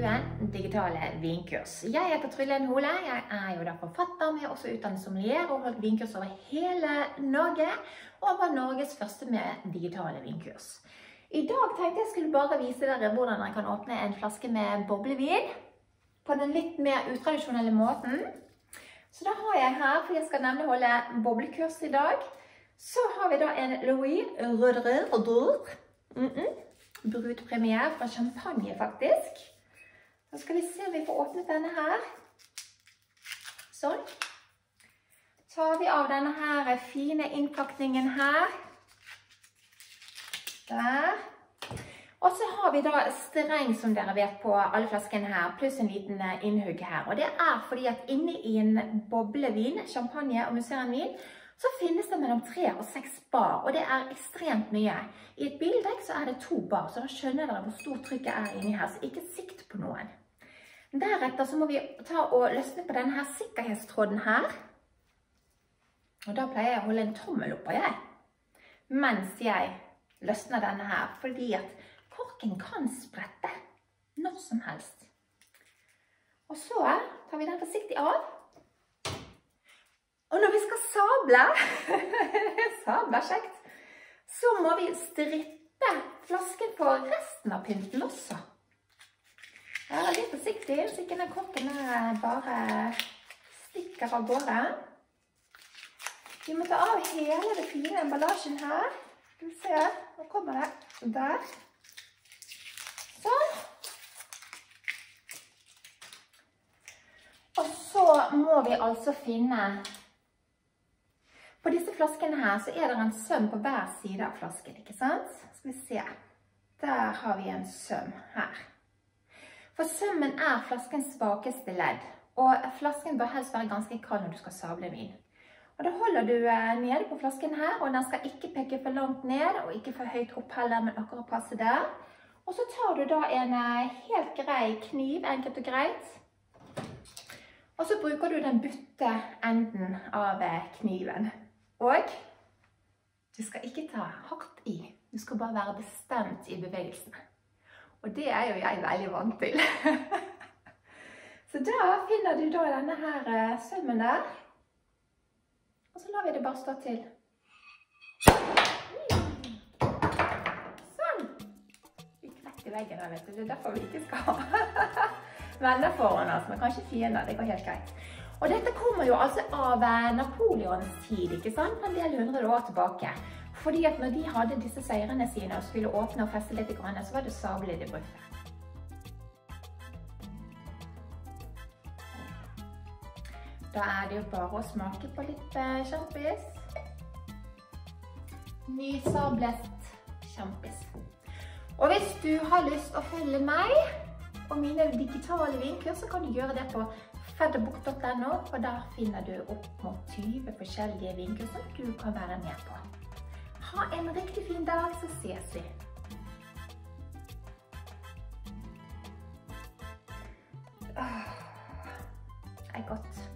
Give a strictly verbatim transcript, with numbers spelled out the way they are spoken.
Fruen digitale vinkurs. Jeg heter Tryllen Hole, jeg er jo da forfatter med også utdannet sommelier og holdt vinkurs over hele Norge, og var Norges første med digitale vinkurs. I dag tenkte jeg skulle bare vise dere hvordan jeg kan åpne en flaske med boblevin på den litt mer utradisjonelle måten. Så da har jeg her, for jeg skal nemlig holde boblekurs i dag, så har vi da en Louis Roederer mm -mm. brudpremiere fra champagne faktisk. Så skal vi se om vi får åpnet denne her. Sånn. Tar vi av denne her fine innpakningen her. Der. Og så har vi da streng som dere vet på alle flaskene her, pluss en liten innhugg her. Og det er fordi at inne i en boblevin, champagne og musserendvin, så finnes det mellom tre og seks bar, og det er ekstremt mye. I et bildekk så er det to bar, så da skjønner dere hvor stort trykket er inni her, så ikke sikt på noen. Deretter så må vi ta og løsne på denne her sikkerhetstråden her. Og da pleier jeg å holde en tommel oppå jeg, mens jeg løsner denne her, fordi at korken kan sprette når som helst. Og så tar vi den forsiktig av. Og når vi skal sable, sable er kjekt, så må vi strippe flasken for resten av pynten også. Jeg er litt forsiktig, så ikke den korken bare stikker av gårde. Vi må ta av hele det fine emballasjen her. Skal vi se, nå kommer det der. Sånn. Og så må vi altså finne... På disse flaskene her så er det en søm på hver side av flasken, ikke sant? Skal vi se. Der har vi en søm her. For sømmen er flaskens svakeste ledd, og flasken bør helst være ganske kald når du skal sable vin. Og da holder du nede på flasken her, og den skal ikke peke for langt ned, og ikke for høyt opp heller, men akkurat passe der. Og så tar du da en helt grei kniv, enkelt og greit. Og så bruker du den butte enden av kniven. Og du skal ikke ta hardt i, du skal bare være bestemt i bevegelsene. Og det er jo jeg veldig vant til. Så da finner du da denne her sømmen der. Og så lar vi det bare stå til. Sånn! Vi knekker veggen her, vet du. Det er derfor vi ikke skal ha venner foran oss, men kanskje fiender, det går helt greit. Og dette kommer jo altså av Napoleons tid, ikke sant? En del hundre år tilbake. Fordi at når de hadde disse seirene sine og skulle åpne og feste litt i grannet, så var det sabler de brukte. Da er det jo bare å smake på litt champis. Nysablet champis. Og hvis du har lyst å følge meg og mine digitale vinkurs, så kan du gjøre det på fedderbok punktum no, og der finner du opp mot tyve forskjellige vinkurs som du kan være med på. Ha en riktig fin dag, så ses vi! Åh, det er godt.